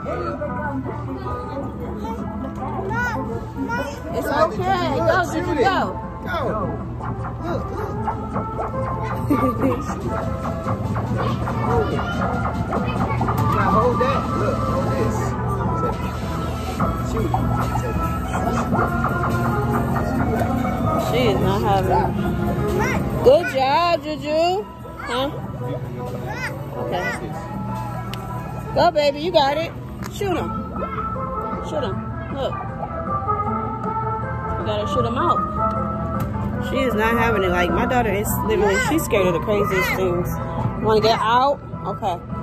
It's okay. Go, JuJu, go. Go. Look. Now hold that. Look, hold this. Shoot. She is not having. Good job, JuJu. Huh? Okay. Go, baby. You got it. Shoot him. Shoot him. Look. You gotta shoot him out. She is not having it. Like, my daughter is literally, she's scared of the craziest things. Want to get out? Okay.